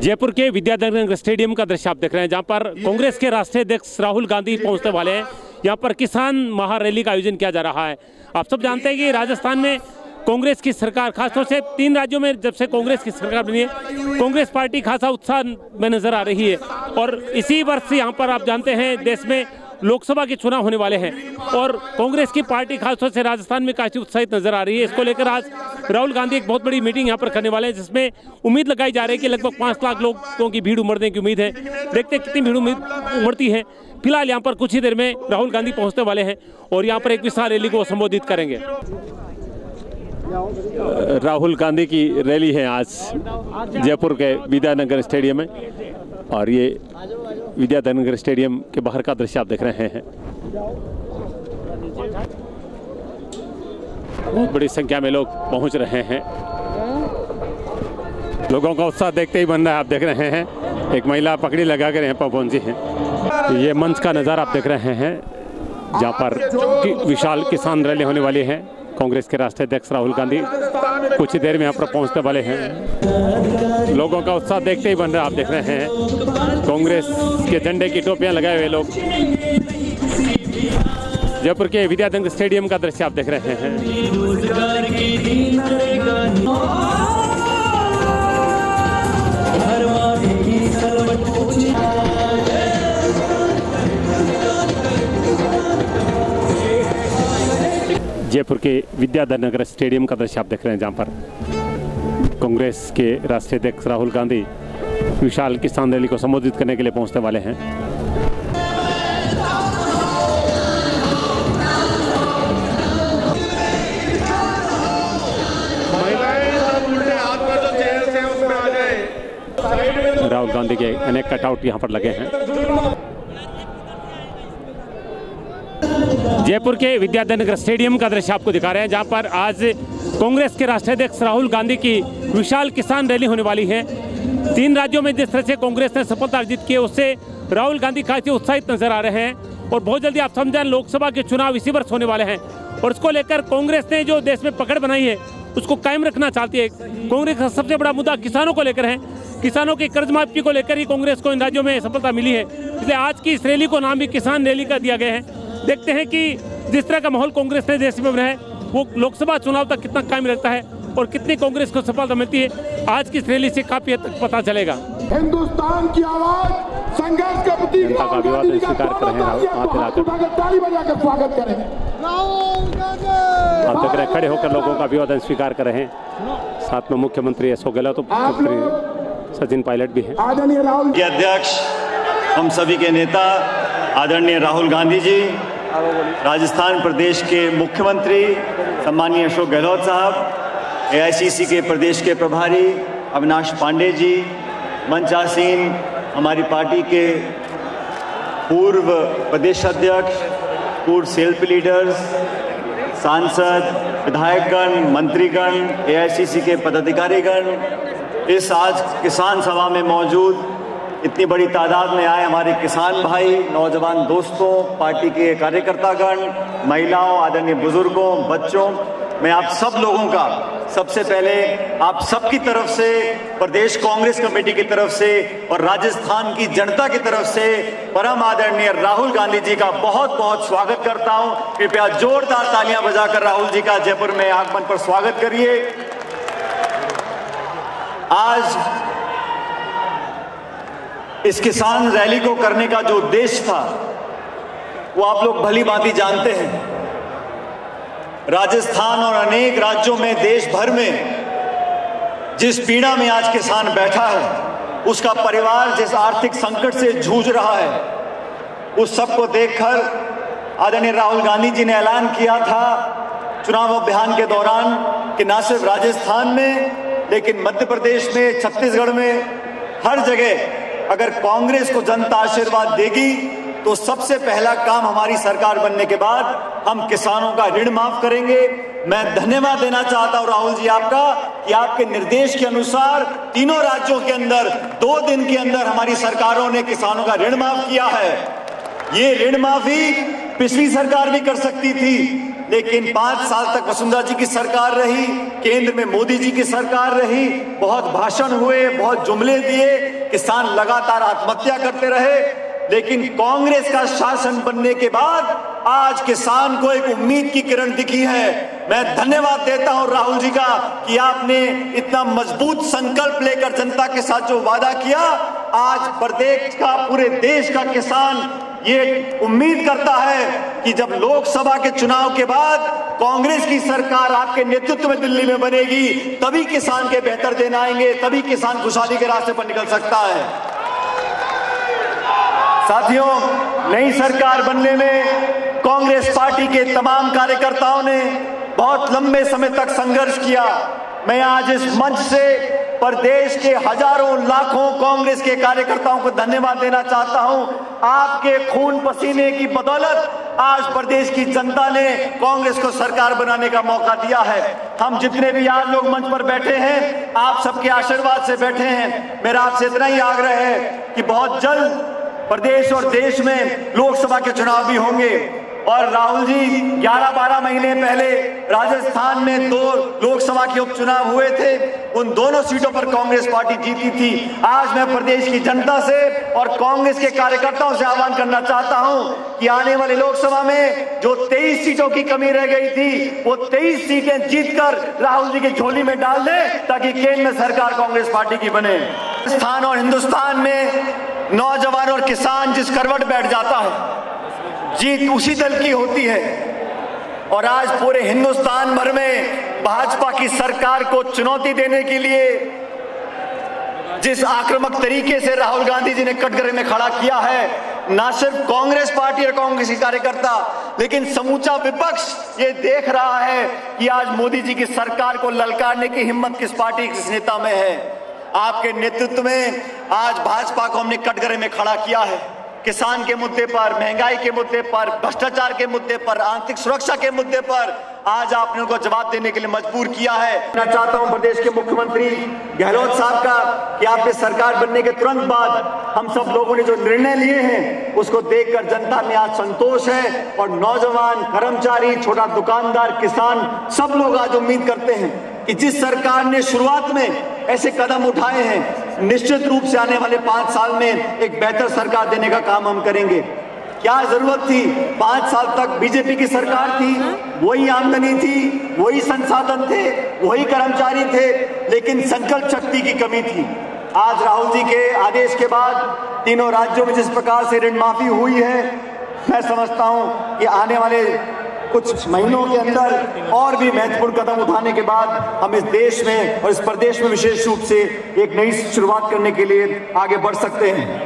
जयपुर के विद्यानगर स्टेडियम का दृश्य आप देख रहे हैं, जहां पर कांग्रेस के राष्ट्रीय अध्यक्ष राहुल गांधी पहुंचने वाले हैं। यहां पर किसान महारैली का आयोजन किया जा रहा है। आप सब जानते हैं कि राजस्थान में कांग्रेस की सरकार, खासतौर से 3 राज्यों में जब से कांग्रेस की सरकार बनी है, कांग्रेस पार्टी खासा उत्साह में नजर आ रही है। और इसी वर्ष यहाँ पर आप जानते हैं देश में लोकसभा के चुनाव होने वाले हैं और कांग्रेस की पार्टी खासतौर से राजस्थान में काफी उत्साहित नजर आ रही है। इसको लेकर आज राहुल गांधी एक बहुत बड़ी मीटिंग यहाँ पर करने वाले हैं, जिसमें उम्मीद लगाई जा रही है कि लगभग 5 लाख लोगों की भीड़ उमड़ने की उम्मीद है। देखते हैं कितनी भीड़ उमड़ती है। फिलहाल यहाँ पर कुछ ही देर में राहुल गांधी पहुँचने वाले हैं और यहाँ पर एक विशाल रैली को संबोधित करेंगे। राहुल गांधी की रैली है आज जयपुर के विद्यानगर स्टेडियम में, और ये विद्यानगर स्टेडियम के बाहर का दृश्य आप देख रहे हैं। बहुत बड़ी संख्या में लोग पहुंच रहे हैं। लोगों का उत्साह देखते ही बन रहा है। आप देख रहे हैं एक महिला पकड़ी लगा कर यहाँ पर पहुंची है। ये मंच का नज़ारा आप देख रहे हैं, जहाँ पर विशाल किसान रैली होने वाली है। कांग्रेस के राष्ट्रीय अध्यक्ष राहुल गांधी कुछ ही देर में यहाँ पर पहुंचने वाले हैं। लोगों का उत्साह देखते ही बन रहा है। आप देख रहे हैं कांग्रेस के झंडे की टोपियां लगाए हुए लोग। जयपुर के विद्यानगर स्टेडियम का दृश्य आप देख रहे हैं। जयपुर के विद्यानगर स्टेडियम का दृश्य आप देख रहे हैं, जहां पर कांग्रेस के राष्ट्रीय अध्यक्ष राहुल गांधी विशाल किसान रैली को संबोधित करने के लिए पहुंचने वाले हैं। राहुल गांधी के अनेक कटआउट यहां पर लगे हैं। जयपुर के विद्यानगर स्टेडियम का दृश्य आपको दिखा रहे हैं, जहां पर आज कांग्रेस के राष्ट्रीय अध्यक्ष राहुल गांधी की विशाल किसान रैली होने वाली है। 3 राज्यों में जिस तरह से कांग्रेस ने सफलता अर्जित की है, उससे राहुल गांधी काफी उत्साहित नजर आ रहे हैं। और बहुत जल्दी आप समझें लोकसभा के चुनाव इसी वर्ष होने वाले हैं, और इसको लेकर कांग्रेस ने जो देश में पकड़ बनाई है उसको कायम रखना चाहती है। कांग्रेस का सबसे बड़ा मुद्दा किसानों को लेकर है। किसानों की कर्ज माफी को लेकर ही कांग्रेस को इन राज्यों में सफलता मिली है, इसलिए आज की इस रैली को नाम भी किसान रैली का दिया गया है। देखते हैं कि जिस तरह का माहौल कांग्रेस ने देश में बनाया है, वो लोकसभा चुनाव तक कितना कायम रहता है और कितनी कांग्रेस को सफलता मिलती है, आज की इस रैली से काफी हद तक पता चलेगा। हिंदुस्तान की आवाज संघर्ष का प्रतीक जनता का अभिवादन स्वीकार कर रहे हैं। ताली बजाकर स्वागत करें। आप देख रहे हैं खड़े होकर लोगों का अभिवादन स्वीकार कर रहे हैं। साथ में मुख्यमंत्री अशोक गहलोत, मुख्यमंत्री सचिन पायलट भी हैं। आदरणीय राहुल के अध्यक्ष, हम सभी के नेता आदरणीय राहुल गांधी जी, राजस्थान प्रदेश के मुख्यमंत्री सम्माननीय अशोक गहलोत साहब, एआईसीसी के प्रदेश के प्रभारी अविनाश पांडे जी, मंचासीन हमारी पार्टी के पूर्व प्रदेश अध्यक्ष, पूर्व सेल्फ लीडर्स, सांसद, विधायकगण, मंत्रीगण, एआईसीसी के पदाधिकारीगण, इस आज किसान सभा में मौजूद इतनी बड़ी तादाद में आए हमारे किसान भाई, नौजवान दोस्तों, पार्टी के कार्यकर्तागण, महिलाओं, आदरणीय बुजुर्गों, बच्चों, मैं आप सब लोगों का सबसे पहले आप सबकी तरफ से, प्रदेश कांग्रेस कमेटी की तरफ से और राजस्थान की जनता की तरफ से परम आदरणीय राहुल गांधी जी का बहुत बहुत स्वागत करता हूं। कृपया जोरदार तालियां बजाकर राहुल जी का जयपुर में आगमन पर स्वागत करिए। आज इस किसान रैली को करने का जो उद्देश्य था वो आप लोग भली भांति जानते हैं। राजस्थान और अनेक राज्यों में, देश भर में जिस पीड़ा में आज किसान बैठा है, उसका परिवार जिस आर्थिक संकट से जूझ रहा है, उस सब को देखकर आदरणीय राहुल गांधी जी ने ऐलान किया था चुनाव अभियान के दौरान कि न सिर्फ राजस्थान में लेकिन मध्य प्रदेश में, छत्तीसगढ़ में, हर जगह अगर कांग्रेस को जनता आशीर्वाद देगी तो सबसे पहला काम हमारी सरकार बनने के बाद हम किसानों का ऋण माफ करेंगे। मैं धन्यवाद देना चाहता हूं राहुल जी आपका कि आपके निर्देश के अनुसार तीनों राज्यों के अंदर 2 दिन के अंदर हमारी सरकारों ने किसानों का ऋण माफ किया है। ये ऋण माफी पिछली सरकार भी कर सकती थी, लेकिन 5 साल तक वसुंधरा जी की सरकार रही, केंद्र में मोदी जी की सरकार रही, बहुत भाषण हुए, बहुत जुमले दिए, किसान लगातार आत्महत्या करते रहे। लेकिन कांग्रेस का शासन बनने के बाद आज किसान को एक उम्मीद की किरण दिखी है। मैं धन्यवाद देता हूं राहुल जी का कि आपने इतना मजबूत संकल्प लेकर जनता के साथ जो वादा किया, आज प्रदेश का, पूरे देश का किसान ये उम्मीद करता है कि जब लोकसभा के चुनाव के बाद कांग्रेस की सरकार आपके नेतृत्व में दिल्ली में बनेगी, तभी किसान के बेहतर दिन आएंगे, तभी किसान खुशहाली के रास्ते पर निकल सकता है। साथियों, नई सरकार बनने में कांग्रेस पार्टी के तमाम कार्यकर्ताओं ने बहुत लंबे समय तक संघर्ष किया। मैं आज इस मंच से प्रदेश के हजारों लाखों कांग्रेस के कार्यकर्ताओं को धन्यवाद देना चाहता हूं। आपके खून पसीने की बदौलत आज प्रदेश की जनता ने कांग्रेस को सरकार बनाने का मौका दिया है। हम जितने भी आज लोग मंच पर बैठे हैं, आप सबके आशीर्वाद से बैठे हैं। मेरा आपसे इतना ही आग्रह है कि बहुत जल्द प्रदेश और देश में लोकसभा के चुनाव भी होंगे। और राहुल जी, 11-12 महीने पहले राजस्थान में 2 लोकसभा के उपचुनाव हुए थे, उन दोनों सीटों पर कांग्रेस पार्टी जीती थी। आज मैं प्रदेश की जनता से और कांग्रेस के कार्यकर्ताओं से आह्वान करना चाहता हूं कि आने वाले लोकसभा में जो 23 सीटों की कमी रह गई थी, वो 23 सीटें जीतकर राहुल जी की झोली में डाल दें, ताकि केंद्र में सरकार कांग्रेस पार्टी की बने। राजस्थान और हिंदुस्तान में नौजवान और किसान जिस करवट बैठ जाता है, जीत उसी दल की होती है। और आज पूरे हिंदुस्तान भर में भाजपा की सरकार को चुनौती देने के लिए जिस आक्रामक तरीके से राहुल गांधी जी ने कटघरे में खड़ा किया है, ना सिर्फ कांग्रेस पार्टी और कांग्रेस के कार्यकर्ता, लेकिन समूचा विपक्ष ये देख रहा है कि आज मोदी जी की सरकार को ललकारने की हिम्मत किस पार्टी, किस नेता में है। आपके नेतृत्व में आज भाजपा को हमने कटघरे में खड़ा किया है। किसान के मुद्दे पर, महंगाई के मुद्दे पर, भ्रष्टाचार के मुद्दे पर, आंतरिक सुरक्षा के मुद्दे पर आज आपने उनको जवाब देने के लिए मजबूर किया है। मैं चाहता हूं प्रदेश के मुख्यमंत्री गहलोत साहब का कि आपने सरकार बनने के तुरंत बाद हम सब लोगों ने जो निर्णय लिए हैं उसको देखकर जनता में आज संतोष है। और नौजवान, कर्मचारी, छोटा दुकानदार, किसान, सब लोग आज उम्मीद करते हैं कि जिस सरकार ने शुरुआत में ऐसे कदम उठाए हैं, निश्चित रूप से आने वाले 5 साल में एक बेहतर सरकार देने का काम हम करेंगे। क्या जरूरत थी? 5 साल तक बीजेपी की सरकार थी, वही आमदनी थी, वही संसाधन थे, वही कर्मचारी थे, लेकिन संकल्प शक्ति की कमी थी। आज राहुल जी के आदेश के बाद तीनों राज्यों में जिस प्रकार से ऋण माफी हुई है, मैं समझता हूं कि आने वाले कुछ महीनों के अंदर और भी महत्वपूर्ण कदम उठाने के बाद हम इस देश में और इस प्रदेश में विशेष रूप से एक नई शुरुआत करने के लिए आगे बढ़ सकते हैं।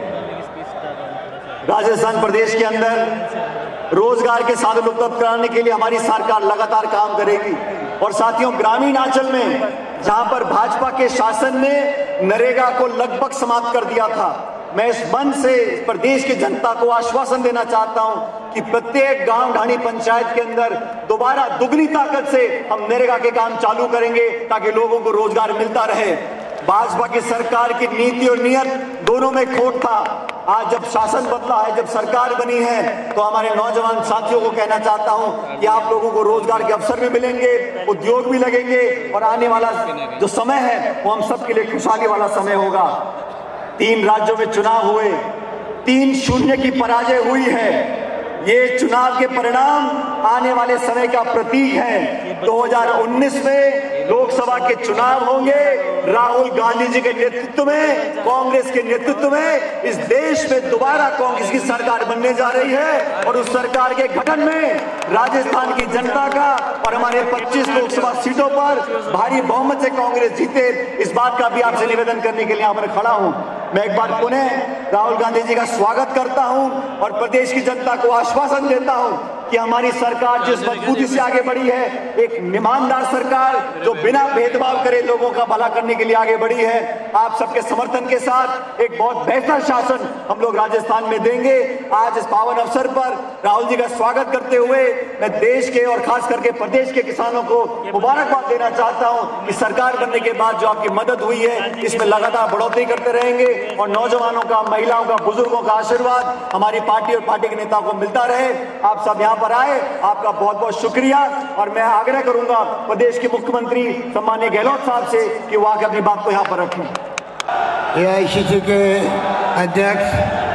राजस्थान प्रदेश के अंदर रोजगार के साधन उपलब्ध कराने के लिए हमारी सरकार लगातार काम करेगी। और साथियों, ग्रामीण अंचल में जहां पर भाजपा के शासन ने नरेगा को लगभग समाप्त कर दिया था, मैं इस मंच से प्रदेश की जनता को आश्वासन देना चाहता हूं कि प्रत्येक गांव ढाणी पंचायत के अंदर दोबारा दुगनी ताकत से हम नरेगा के काम चालू करेंगे, ताकि लोगों को रोजगार मिलता रहे। भाजपा की सरकार की नीति और नियत दोनों में खोट था। आज जब शासन बदला है, जब सरकार बनी है, तो हमारे नौजवान साथियों को कहना चाहता हूं कि आप लोगों को रोजगार के अवसर भी मिलेंगे, उद्योग भी लगेंगे, और आने वाला जो समय है वो हम सबके लिए खुशहाली वाला समय होगा। 3 राज्यों में चुनाव हुए, 3-0 की पराजय हुई है। ये चुनाव के परिणाम आने वाले समय का प्रतीक है। 2019 में लोकसभा के चुनाव होंगे। राहुल गांधी जी के नेतृत्व में, कांग्रेस के नेतृत्व में इस देश में दोबारा कांग्रेस की सरकार बनने जा रही है। और उस सरकार के गठन में राजस्थान की जनता का और हमारे 25 लोकसभा सीटों पर भारी बहुमत से कांग्रेस जीते, इस बात का भी आपसे निवेदन करने के लिए यहाँ पर खड़ा हूँ। मैं एक बार पुनः राहुल गांधी जी का स्वागत करता हूं और प्रदेश की जनता को आश्वासन देता हूं कि हमारी सरकार जिस मजबूती से आगे बढ़ी है, एक ईमानदार सरकार जो बिना भेदभाव करे लोगों का भला करने के लिए आगे बढ़ी है, आप सबके समर्थन के साथ एक बहुत बेहतर शासन हम लोग राजस्थान में देंगे। आज इस पावन अवसर पर राहुल जी का स्वागत करते हुए मैं देश के और खास करके प्रदेश के किसानों को मुबारकबाद देना चाहता हूं कि सरकार बनने के बाद जो आपकी मदद हुई है, इसमें लगातार बढ़ोतरी करते रहेंगे और नौजवानों का, महिलाओं का, बुजुर्गों का आशीर्वाद हमारी पार्टी और पार्टी के नेताओं को मिलता रहे। आप सब यहाँ यहाँ पर आए, आपका बहुत बहुत शुक्रिया। और मैं आग्रह करूंगा प्रदेश के मुख्यमंत्री सम्माननीय गहलोत साहब से कि वो आकर अपनी बात को यहाँ पर रखें। AICC के अध्यक्ष,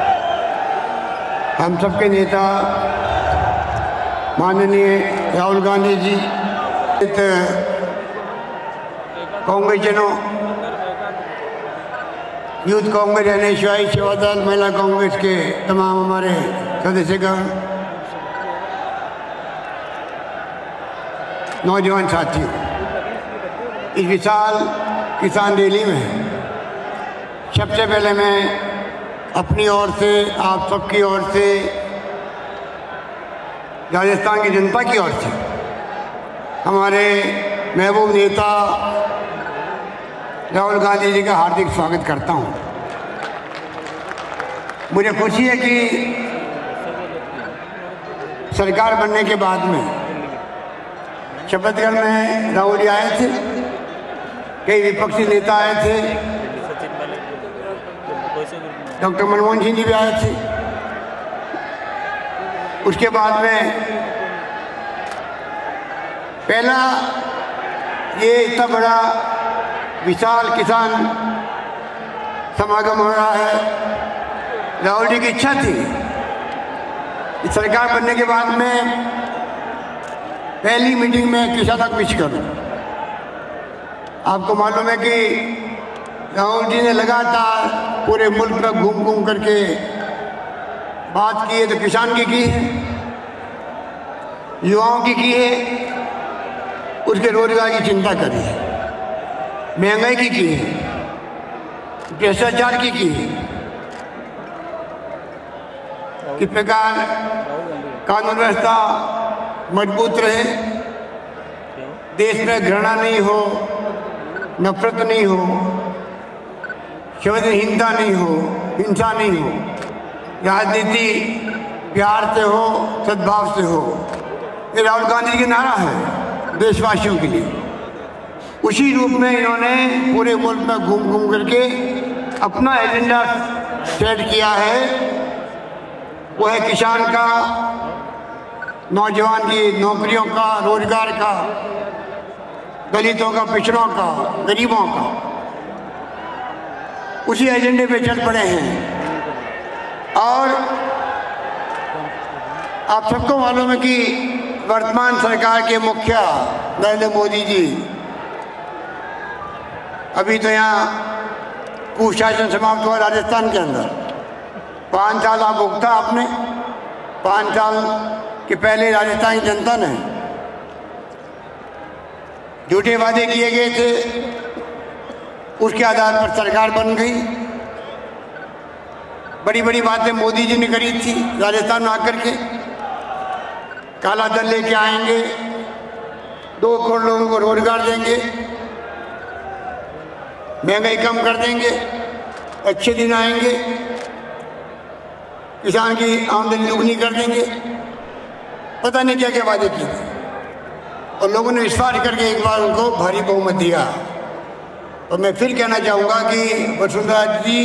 हम सबके नेता माननीय राहुल गांधी जी, कांग्रेसजनों, यूथ कांग्रेस, NSY, सेवादल, महिला कांग्रेस के तमाम हमारे सदस्यगण, नौजवान साथियों, इस विशाल किसान रैली में सबसे पहले मैं अपनी ओर से, आप सबकी ओर से, राजस्थान की जनता की ओर से हमारे महबूब नेता राहुल गांधी जी का हार्दिक स्वागत करता हूं। मुझे खुशी है कि सरकार बनने के बाद में शपथगढ़ में राहुल जी आए थे, कई विपक्षी नेता आए थे, डॉक्टर मनमोहन सिंह जी भी आए थे। उसके बाद में पहला ये इतना बड़ा विशाल किसान समागम हो रहा है। राहुल जी की इच्छा थी कि सरकार बनने के बाद में पहली मीटिंग में किसानों को विश करूं। आपको मालूम है कि राहुल जी ने लगातार पूरे मुल्क में घूम घूम करके बात की है, तो किसान की है, युवाओं की है, उसके रोजगार की चिंता करी है, महंगाई की है, भ्रष्टाचार की है, किस प्रकार कानून व्यवस्था मजबूत रहे, देश में घृणा नहीं हो, नफरत नहीं हो, संवेदनहीनता नहीं हो, हिंसा नहीं हो, राजनीति प्यार से हो, सद्भाव से हो। ये राहुल गांधी जी का नारा है देशवासियों के लिए। उसी रूप में इन्होंने पूरे मुल्क में घूम घूम करके अपना एजेंडा सेट किया है। वो है किसान का, नौजवान की नौकरियों का, रोजगार का, दलितों का, पिछड़ों का, गरीबों का। उसी एजेंडे पे चल पड़े हैं। और आप सबको मालूम है कि वर्तमान सरकार के मुखिया नरेंद्र मोदी जी अभी तो यहाँ कुशासन समाप्त हुआ राजस्थान के अंदर। 5 साल आप भुगता आपने, 5 साल के पहले राजस्थान की जनता ने झूठे वादे किए गए थे, उसके आधार पर सरकार बन गई। बड़ी बड़ी बातें मोदी जी ने करी थी राजस्थान में आकर के, काला धन लेके आएंगे, 2 करोड़ लोगों को रोजगार देंगे, महंगाई कम कर देंगे, अच्छे दिन आएंगे, किसान की आमदनी दुगनी कर देंगे, पता नहीं क्या क्या वादे किए थे। और लोगों ने विश्वास करके एक बार उनको भारी बहुमत दिया। और मैं फिर कहना चाहूँगा कि वसुंधरा जी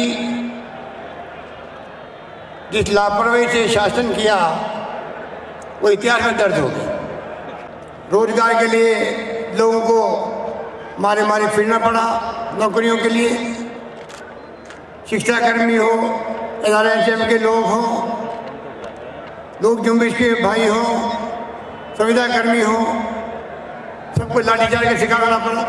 जिस लापरवाही से शासन किया वो इतिहास में दर्ज हो गया। रोजगार के लिए लोगों को मारे मारे फिरना पड़ा, नौकरियों के लिए, शिक्षाकर्मी हो, NRSM के लोग हों, लोक जुम्बिश के भाई हों, संविदा कर्मी हों, सबको लाठीचार्ज का शिकार होना पड़ा।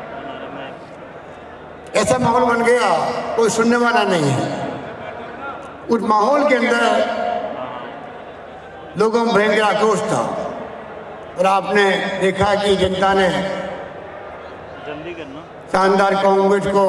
ऐसा माहौल बन गया, कोई सुनने वाला नहीं है। उस माहौल के अंदर लोगों में भयंकर आक्रोश था। और आपने देखा कि जनता ने शानदार कांग्रेस को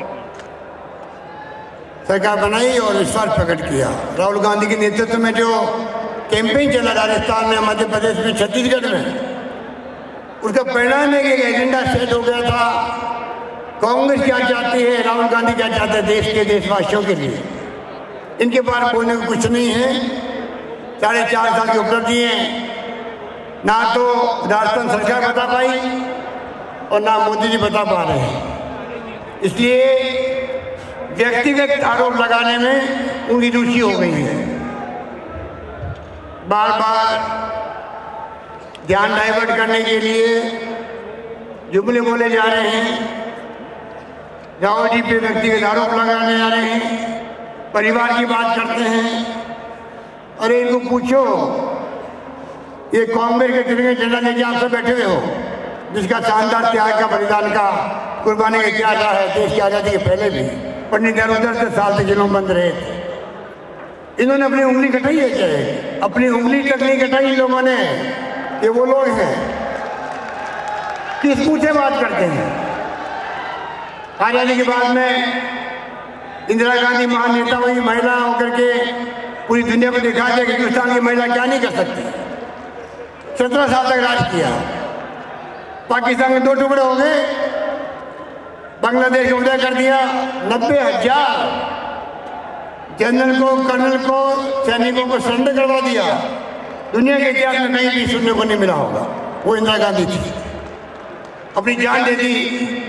सरकार बनाई और विश्वास प्रकट किया। राहुल गांधी के नेतृत्व में जो कैंपेन चला राजस्थान में, मध्य प्रदेश में, छत्तीसगढ़ में, उसका परिणाम है कि एक एजेंडा सेट हो गया था। कांग्रेस क्या चाहती है, राहुल गांधी क्या चाहते हैं देश के देशवासियों के लिए। इनके पास बोलने को कुछ नहीं है। 4.5 साल की उपलब्धि है, ना तो राजस्थान सरकार बता पाई और ना मोदी जी बता पा रहे हैं। इसलिए व्यक्तिगत आरोप लगाने में उनकी रुचि हो गई है। बार बार ध्यान डाइवर्ट करने के लिए जुमले बोले जा रहे हैं, राहुल जी पे व्यक्तिगत आरोप लगाने जा रहे हैं, परिवार की बात करते हैं। अरे इनको पूछो, ये कांग्रेस के तिरंगे झंडा लेके आप सब बैठे हुए हो, जिसका शानदार त्याग का, बलिदान का, कुर्बानी का इतिहास रहा है देश की आज़ादी के पहले भी। पंडित दीनदयाल 10 साल से जेलों में बंद रहे थे, इन्होंने अपनी उंगली कटाई है क्या? अपनी उंगली तक नहीं कटाई इन लोगों ने। ये वो लोग हैं किस मुंह से बात करते हैं? आजादी के बाद में इंदिरा गांधी महान नेता हुई, महिला होकर के पूरी दुनिया को दिखा दिया कि हिंदुस्तान की महिला क्या नहीं कर सकती। 17 साल तक राज किया। पाकिस्तान में 2 टुकड़े हो गए, बांग्लादेश को उदय कर दिया। 90,000 जनरल को, कर्नल को, सैनिकों को सरेंडर करवा दिया। दुनिया के इतिहास में कहीं भी सुनने को नहीं मिला होगा। वो इंदिरा गांधी थी, अपनी जान दे दी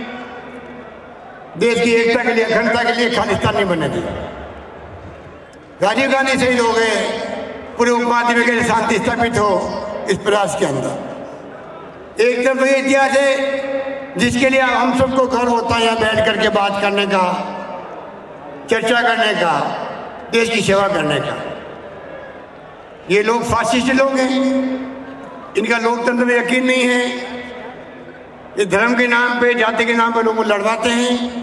देश की एकता के लिए, अखंडता के लिए, खालिस्तान नहीं बनने दी। राजीव गांधी शहीद हो गए, पूरे उपमहाद्वीप के शांति स्थापित हो इस प्रयास के अंदर। एक तरफ ये इतिहास है जिसके लिए हम सबको गर्व होता है यहाँ बैठ करके बात करने का, चर्चा करने का, देश की सेवा करने का। ये लोग फासिस्ट लोग हैं, इनका लोकतंत्र में यकीन नहीं है। ये धर्म के नाम पे, जाति के नाम पे लोगों को लड़वाते हैं।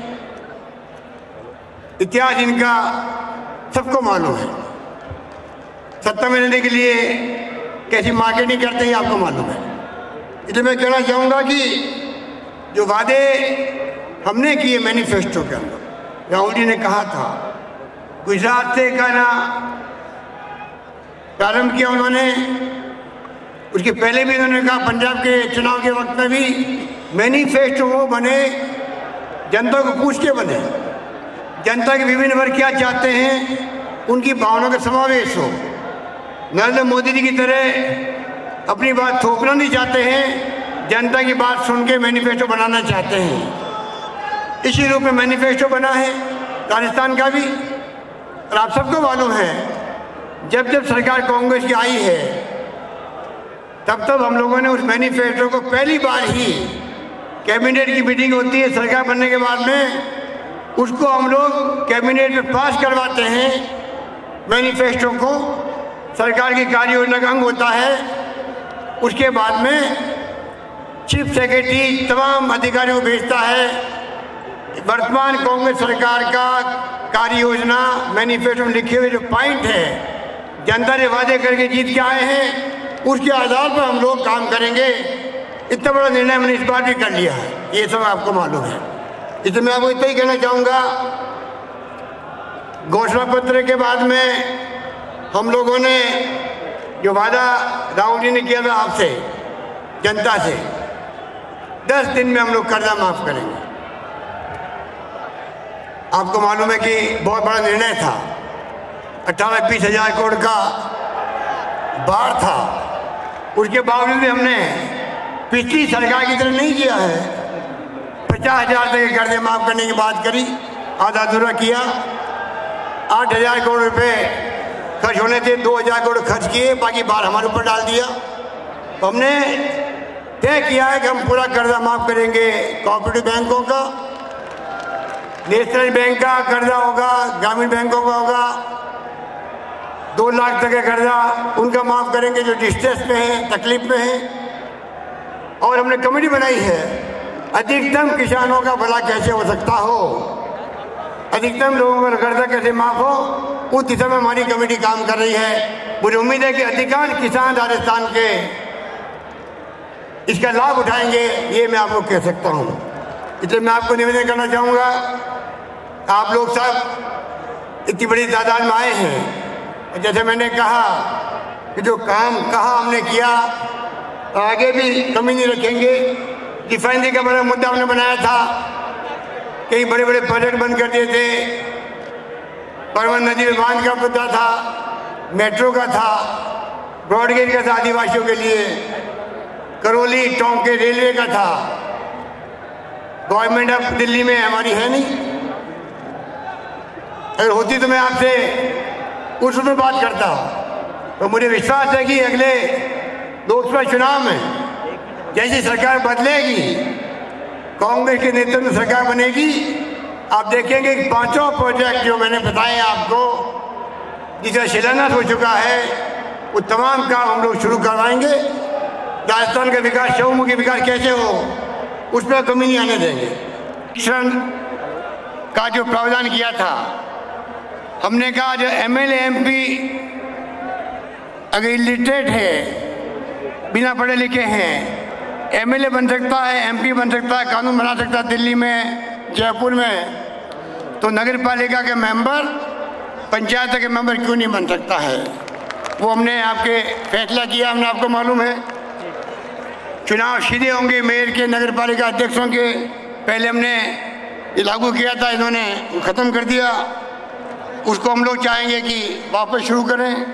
इतिहास इनका सबको मालूम है। सत्ता में रहने के लिए कैसी मार्केटिंग करते हैं आपको मालूम है। इसलिए मैं कहना चाहूँगा कि जो वादे हमने किए मैनिफेस्टो के अंदर, राहुल जी ने कहा था, गुजरात से कहना प्रारंभ किया उन्होंने, उसके पहले भी उन्होंने कहा, पंजाब के चुनाव के वक्त में भी मैनिफेस्टो वो बने जनता को पूछ के बने, जनता के विभिन्न वर्ग क्या चाहते हैं उनकी भावनाओं का समावेश हो। नरेंद्र मोदी जी की तरह अपनी बात थोपना नहीं चाहते हैं, जनता की बात सुन के मैनिफेस्टो बनाना चाहते हैं। इसी रूप में मैनिफेस्टो बना है राजस्थान का भी। और आप सबको मालूम है, जब जब सरकार कांग्रेस की आई है तब तब हम लोगों ने उस मैनिफेस्टो को पहली बार ही, कैबिनेट की मीटिंग होती है सरकार बनने के बाद में, उसको हम लोग कैबिनेट में पास करवाते हैं। मैनिफेस्टो को सरकार की कार्य योजना का अंग होता है। उसके बाद में चीफ सेक्रेटरी तमाम अधिकारियों को भेजता है। वर्तमान कांग्रेस सरकार का कार्य योजना मैनिफेस्टो में लिखे हुए जो पॉइंट है, जनता ने वादे करके जीत के आए हैं, उसके आधार पर हम लोग काम करेंगे। इतना बड़ा निर्णय हमने इस बार भी कर लिया है, ये सब आपको मालूम है। इसलिए मैं आपको इतना ही कहना चाहूँगा, घोषणा पत्र के बाद में हम लोगों ने जो वादा राहुल जी ने किया था आपसे, जनता से, 10 दिन में हम लोग कर्जा माफ करेंगे। आपको मालूम है कि बहुत बड़ा निर्णय था, 18-20 हजार करोड़ का बाढ़ था। उसके बावजूद भी हमने पिछली सरकार की तरह नहीं किया है। 50,000 तक के कर्जे माफ करने की बात करी, आधा अधूरा किया। 8,000 करोड़ रुपए खर्च होने थे, 2,000 करोड़ खर्च किए, बाकी बाढ़ हमारे ऊपर डाल दिया। तो हमने तय किया है कि हम पूरा कर्जा माफ करेंगे। कोऑपरेटिव बैंकों का, नेशनल बैंक का कर्जा होगा, ग्रामीण बैंकों का होगा, 2 लाख तक का कर्जा उनका माफ करेंगे जो डिस्ट्रेस में है, तकलीफ में है। और हमने कमेटी बनाई है, अधिकतम किसानों का भला कैसे हो सकता हो, अधिकतम लोगों का कर्जा कैसे माफ हो, उस दिशा में हमारी कमेटी काम कर रही है। मुझे उम्मीद है कि अधिकांश किसान राजस्थान के इसका लाभ उठाएंगे, ये मैं आपको कह सकता हूँ। इसलिए मैं आपको निवेदन करना चाहूँगा, आप लोग सब इतनी बड़ी तादाद में आए हैं। जैसे मैंने कहा कि जो काम कहा हमने किया, आगे भी कमी नहीं रखेंगे। रिफाइनरी का बड़ा मुद्दा हमने बनाया था, कई बड़े बड़े प्रोजेक्ट बंद कर दिए थे। परवन नदी में बांध का मुद्दा था, मेट्रो का था, ब्रॉडगेज का था आदिवासियों के लिए, करौली टोंके रेलवे का था। गवर्नमेंट ऑफ दिल्ली में हमारी है नहीं, अगर होती तो मैं आपसे उस में बात करता हूँ। तो मुझे विश्वास है कि अगले लोकसभा चुनाव में जैसी सरकार बदलेगी, कांग्रेस के नेतृत्व में सरकार बनेगी, आप देखेंगे कि 5 प्रोजेक्ट जो मैंने बताए आपको, जिसका शिलान्यास हो चुका है, वो तमाम काम हम लोग शुरू करवाएंगे। राजस्थान का विकास, चहुमुखी विकास कैसे हो, उसमें कमी नहीं आने देंगे। श्रम का जो प्रावधान किया था, हमने कहा जो एमएलए एमपी अगर इलिटरेट है, बिना पढ़े लिखे हैं, एमएलए बन सकता है, एमपी बन सकता है, कानून बना सकता है दिल्ली में, जयपुर में, तो नगर पालिका के मेंबर, पंचायत के मेंबर क्यों नहीं बन सकता है? वो हमने आपके फैसला किया, हमने आपको मालूम है। चुनाव सीधे होंगे मेयर के, नगर पालिका अध्यक्षों के। पहले हमने ये लागू किया था, इन्होंने ख़त्म कर दिया। उसको हम लोग चाहेंगे कि वापस शुरू करें।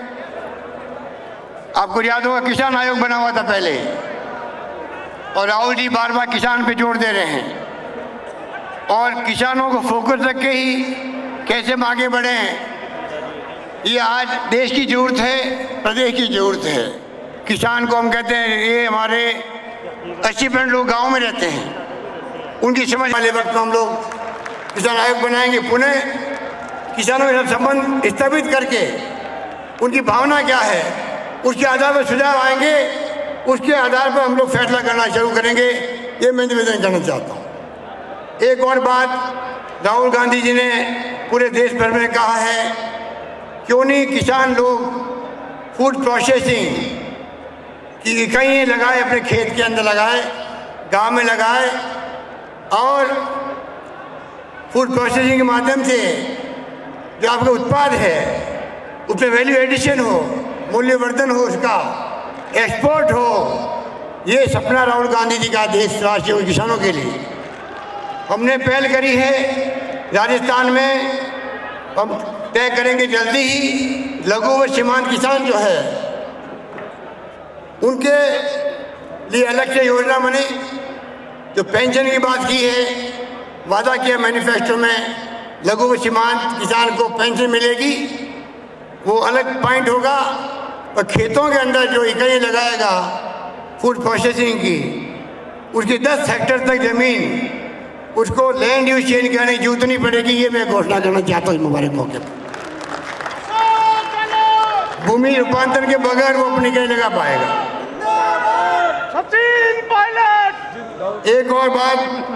आपको याद होगा किसान आयोग बना हुआ था पहले, और राहुल जी बार बार किसान पे जोर दे रहे हैं, और किसानों को फोकस रख के ही कैसे हम आगे बढ़ें, ये आज देश की जरूरत है, प्रदेश की जरूरत है। किसान को हम कहते हैं, ये हमारे 80% लोग गांव में रहते हैं, उनकी समझ वाले वक्त में हम लोग किसान आयोग बनाएंगे। पुनः किसानों के साथ संबंध स्थापित करके उनकी भावना क्या है, उसके आधार पर सुझाव आएंगे, उसके आधार पर हम लोग फैसला करना शुरू करेंगे। ये मैं निवेदन करना चाहता हूँ। एक और बात, राहुल गांधी जी ने पूरे देश भर में कहा है, क्यों नहीं किसान लोग फूड प्रोसेसिंग की इकाइयाँ लगाए, अपने खेत के अंदर लगाए, गांव में लगाए, और फूड प्रोसेसिंग के माध्यम से जो आपका उत्पाद है उसमें वैल्यू एडिशन हो, मूल्यवर्धन हो, उसका एक्सपोर्ट हो। ये सपना राहुल गांधी जी का देशवासियों के किसानों के लिए हमने पहल करी है। राजस्थान में हम तय करेंगे जल्दी ही, लघु व सीमांत किसान जो है उनके लिए अलग से योजना बने। जो पेंशन की बात की है, वादा किया मैनिफेस्टो में, लघु व सीमांत किसान को पेंशन मिलेगी, वो अलग पॉइंट होगा। और खेतों के अंदर जो इकाइयाँ लगाएगा फूड प्रोसेसिंग की, उसकी 10 हेक्टेयर तक जमीन उसको लैंड यूज चेंज करने की जरूरत नहीं पड़ेगी। ये मैं घोषणा करना चाहता हूँ इस मुबारक मौके पर। भूमि रूपांतरण के बगैर वो अपनी इकाई लगा पाएगा। एक और बात,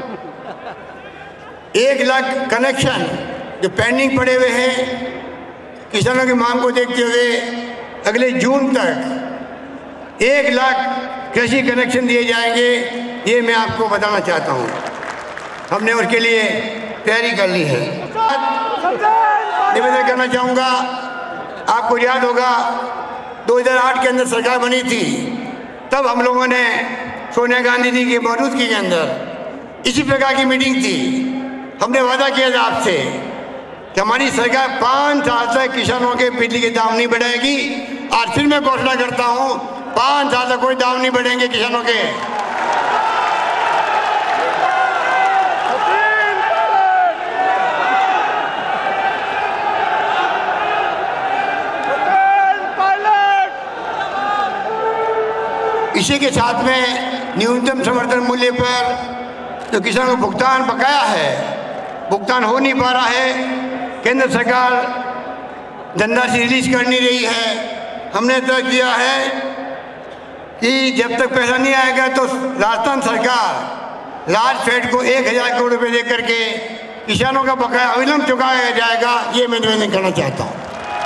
1 लाख कनेक्शन जो पेंडिंग पड़े हुए हैं, किसानों की मांग को देखते हुए अगले जून तक 1 लाख कृषि कनेक्शन दिए जाएंगे। ये मैं आपको बताना चाहता हूँ, हमने उसके लिए तैयारी कर ली है। निवेदन करना चाहूँगा, आपको याद होगा 2008 के अंदर सरकार बनी थी, तब हम लोगों ने सोनिया गांधी जी की मौजूदगी के अंदर इसी प्रकार की मीटिंग थी। हमने वादा किया था आपसे कि हमारी सरकार 5 साल तक किसानों के बिजली के दाम नहीं बढ़ाएगी। आज फिर मैं घोषणा करता हूँ, 5 साल तक कोई दाम नहीं बढ़ेंगे किसानों के। इसी के साथ में न्यूनतम समर्थन मूल्य पर जो किसानों को भुगतान बकाया है, भुगतान हो नहीं पा रहा है, केंद्र सरकार धनराशि रिलीज कर नहीं रही है। हमने तय किया है कि जब तक पैसा नहीं आएगा तो राजस्थान सरकार राजफेड को 1000 करोड़ रुपए दे करके किसानों का बकाया अविलंब चुकाया जाएगा। ये मैं निवेदन करना चाहता हूँ।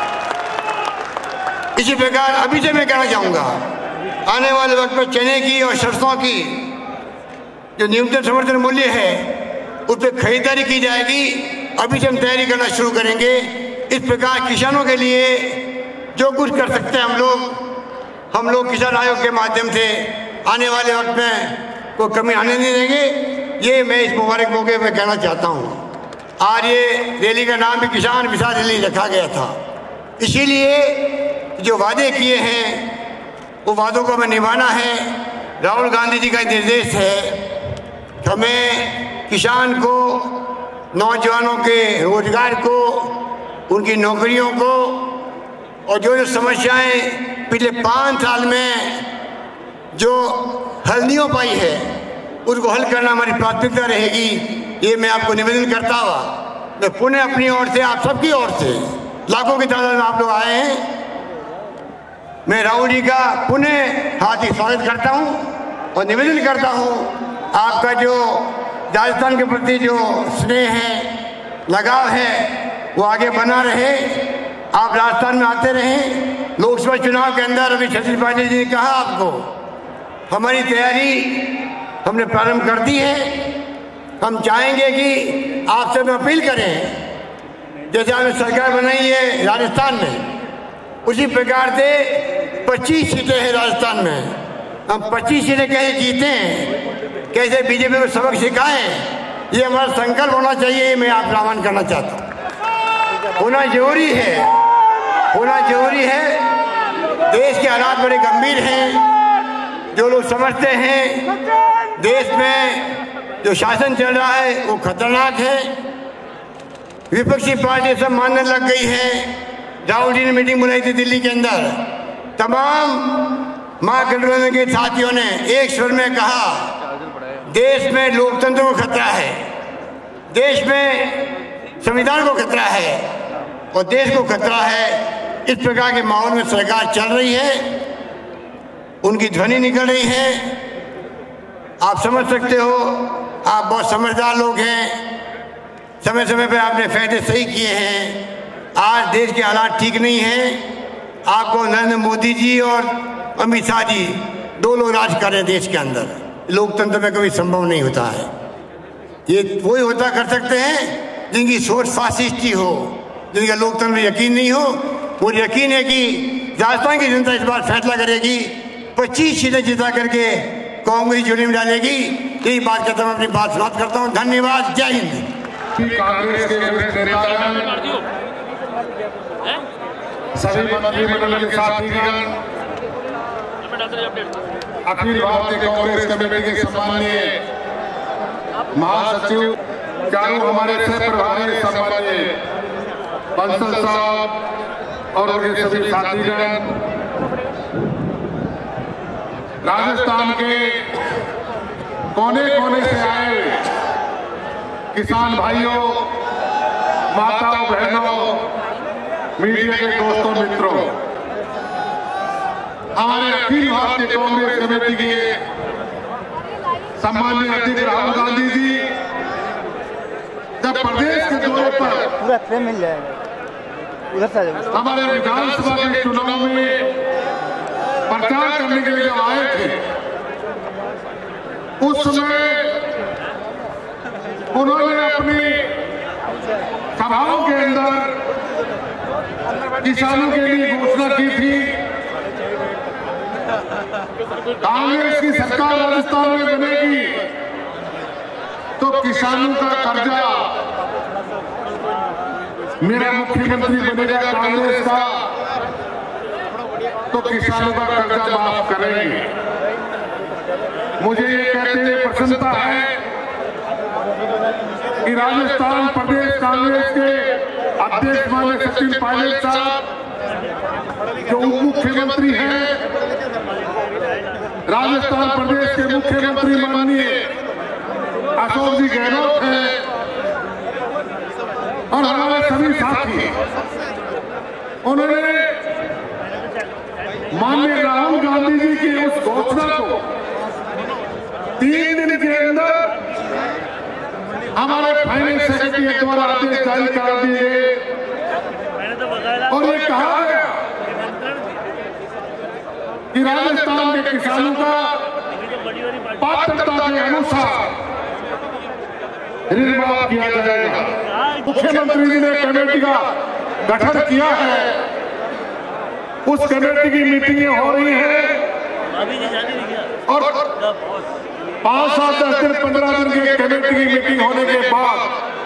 इसी प्रकार अभी से मैं कहना चाहूँगा, आने वाले वक्त में चने की और सरसों की जो न्यूनतम समर्थन मूल्य है उस पर खरीदारी की जाएगी। अभी से हम तैयारी करना शुरू करेंगे। इस प्रकार किसानों के लिए जो कुछ कर सकते हैं हम लोग किसान आयोग के माध्यम से आने वाले वक्त में कोई कमी आने नहीं देंगे। ये मैं इस मुबारक मौके पर कहना चाहता हूँ। आज ये रैली का नाम भी किसान विकास रैली रखा गया था, इसीलिए जो वादे किए हैं वो वादों को हमें निभाना है। राहुल गांधी जी का निर्देश है कि हमें किसान को, नौजवानों के रोजगार को, उनकी नौकरियों को और जो समस्याएं पिछले 5 साल में जो हल नहीं हो पाई है उसको हल करना हमारी प्राथमिकता रहेगी। ये मैं आपको निवेदन करता हुआ मैं पुनः अपनी ओर से, आप सबकी ओर से, लाखों की तादाद में आप लोग आए हैं, मैं राहुल जी का पुनः हार्दिक स्वागत करता हूं और निवेदन करता हूं आपका जो राजस्थान के प्रति जो स्नेह है, लगाव है, वो आगे बना रहे। आप राजस्थान में आते रहें। लोकसभा चुनाव के अंदर अभी सचिन पायलट जी ने कहा आपको, हमारी तैयारी हमने प्रारंभ कर दी है। हम चाहेंगे कि आपसे हम अपील करें, जैसे हमने सरकार बनाई है राजस्थान में, उसी प्रकार से 25 सीटें हैं राजस्थान में। हम 25 सीटें कैसे जीते हैं, कैसे बीजेपी को सबक सिखाएं, ये हमारा संकल्प होना चाहिए। मैं आप आह्वान करना चाहता हूँ, होना जरूरी है, होना जरूरी है। देश के हालात बड़े गंभीर हैं। जो लोग समझते हैं देश में जो शासन चल रहा है वो खतरनाक है, विपक्षी पार्टी सब मानने लग गई है। राहुल जी ने मीटिंग बुलाई थी दिल्ली के अंदर, तमाम महागठबंधन के साथियों ने एक स्वर में कहा देश में लोकतंत्र को खतरा है, देश में संविधान को खतरा है और देश को खतरा है। इस प्रकार के माहौल में सरकार चल रही है, उनकी ध्वनि निकल रही है। आप समझ सकते हो, आप बहुत समझदार लोग हैं, समय समय पर आपने फैसले सही किए हैं। आज देश के हालात ठीक नहीं हैं। आपको नरेंद्र मोदी जी और अमित शाह जी दो लोग राज कर रहे हैं देश के अंदर। लोकतंत्र में कभी संभव नहीं होता है। ये वही होता कर सकते हैं जिनकी सोच फासिस्टी हो, जिनका लोकतंत्र में यकीन नहीं हो। मुझे यकीन है कि राजस्थान की जनता इस बार फैसला करेगी, 25 सीटें जिता करके कांग्रेस झोली में डालेगी। यही बात करता हूँ, अपनी बात समाप्त करता हूँ। धन्यवाद, जय हिंद। कांग्रेस के वरिष्ठ नेतागण, सभी मंत्रिमंडल के साथीगण, अखिल भारतीय कांग्रेस कमेटी के सम्माननीय महासचिव, चारों हमारे सह प्रभारी सम्माननीय बंसल साहब और उनके सभी साथीगण, राजस्थान के कोने कोने से आए किसान भाइयों, माताओं, बहनों, मीडिया के दोस्तों, मित्रों, हमारे अखिल भारतीय कांग्रेस कमेटी के सम्माननीय अध्यक्ष राहुल गांधी जी जब प्रदेश के दौरे पर पूरा फ्रेम मिल जाएगा, उधर से हमारे विधानसभा के चुनाव में प्रचार करने के लिए जब आए थे, उस समय उन्होंने अपनी सभाओं के अंदर किसानों के लिए घोषणा की थी। कांग्रेस की सरकार राजस्थान में बनेगी तो किसानों का कर्जा, मेरा मुख्यमंत्री बनेगा कांग्रेस का तो किसानों का कर्जा माफ करेंगे। मुझे ये कहते हुए प्रसन्नता है कि राजस्थान प्रदेश कांग्रेस के अध्यक्ष माननीय सचिन पायलट साहब, जो उप मुख्यमंत्री हैं, राजस्थान प्रदेश के मुख्यमंत्री माननीय अशोक जी गहलोत हैं और हमारे सभी साथी, उन्होंने माननीय राहुल गांधी जी की उस घोषणा को 3 दिन के अंदर हमारे फाइनेंस सेक्रेटरी के द्वारा आदेश जारी कर दिए और ये कहा गया कि राजस्थान के किसानों का पात्रता के अनुसार ऋण माफ किया जाएगा। मुख्यमंत्री जी ने कमेटी का गठन किया है, उस कमेटी की मीटिंगें हो रही हैं और 5, 7, 10 दिन 15 दिन की कमेटी की मीटिंग होने के बाद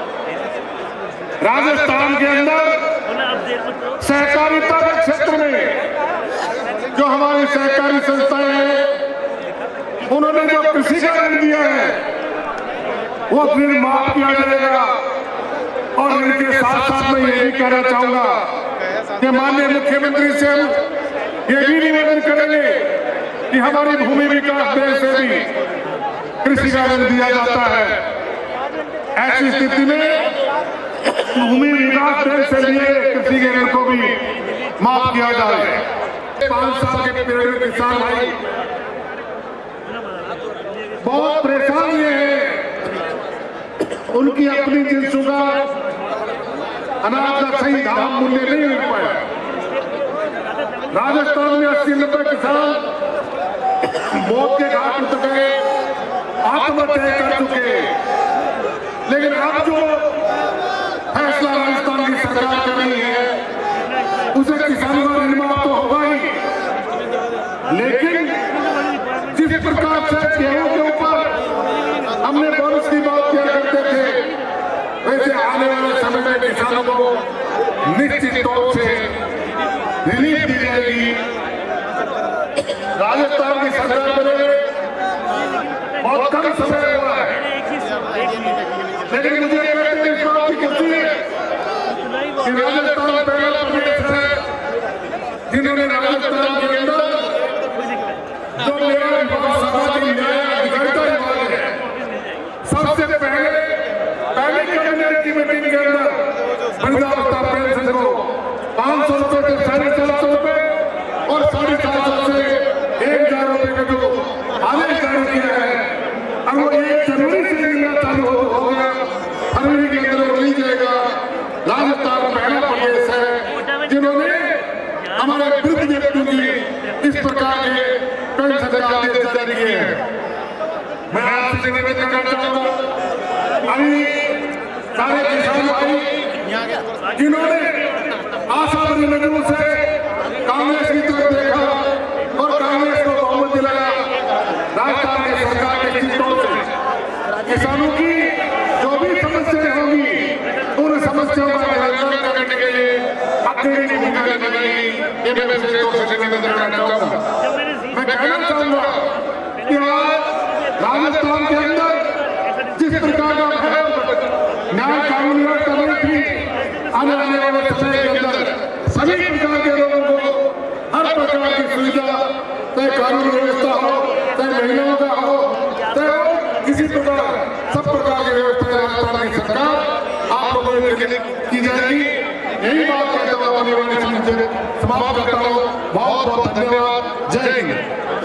राजस्थान के अंदर सहकारिता के क्षेत्र में जो हमारी सहकारी संस्थाएं हैं, उन्होंने जो कृषि का ऋण दिया है वो ऋण माफ किया जाएगा। और इनके साथ साथ मैं यही कहना चाहूंगा कि माननीय मुख्यमंत्री से ये भी निवेदन करेंगे कि हमारी भूमि विकास बैंक से भी कृषि का ऋण दिया जाता है। ऐसी स्थिति में भूमि विकास बैंक से लिए कृषि के ऋण को भी माफ किया जाए। 5 साल के पीरियड में किसान भाई बहुत परेशान हुए हैं, उनकी अपनी जिंसों का अनाज का सही दाम मूल्य नहीं मिल पाया। राजस्थान में 80-90 किसान मौत के घाट उतर गए, आत्महत्या कर चुके। लेकिन अब जो फैसला राजस्थान की सरकार कर रही है उसे किसानों का ऋण माफ तो होगा ही, लेकिन जिस प्रकार से गेहूं के ऊपर हमने बोनस की बात किया करते थे, वैसे आने वाले समय में किसानों को निश्चित तौर से रिलीफ दी जाएगी। राजस्थान की सरकार बने बहुत कम समय हुआ है, लेकिन मुझे कहते हैं इस बात की खुशी है कि राजस्थान पहला प्रदेश है जिन्होंने राजस्थान के अंदर जो मेरा विभाग सामाजिक न्याय अधिकारिता विभाग है, सबसे पहले कैबिनेट की मीटिंग के अंदर वृद्धावस्था पेंशन को 500 रुपए से 750 रुपए और 750 से 1000 रुपए का जो आदेश जारी किया है, अब वो 1 जनवरी से मिलना चालू हो गया, फरवरी के अंदर वो मिल जाएगा। राजस्थान पहला प्रदेश है जिन्होंने हमारे वृद्ध व्यक्तियों की इस प्रकार के पेंशन के आदेश जारी किए हैं। मैं आपसे निवेदन करना चाहूंगा, अभी सारे किसान भाई जिन्होंने आशावादी नजरों से कांग्रेस की तरफ देखा और कांग्रेस को बहुमत दिलाया, राजस्थान के सरकार के चिंताओं से किसानों की जो भी समस्याएं होंगी उन समस्याओं का निराकरण करने के लिए अकेली भूमिका निभाएगी, ये मैं निवेदन करना चाहूंगा। मैं कहना चाहूंगा कि आज राजस्थान के अंदर जिस प्रकार का न्याय कानून व्यवस्था बनी थी, आने वाले समय के अंदर सभी प्रकार के लोगों को हर प्रकार की सुविधा, चाहे कानून व्यवस्था हो, चाहे महिलाओं का हो, चाहे किसी प्रकार, सब प्रकार की व्यवस्था राजस्थान की सरकार आप लोगों के लिए की जाएगी। यही बात कहते हुए अपनी वाणी समाप्त करता हूँ। बहुत बहुत धन्यवाद। जय हिंद।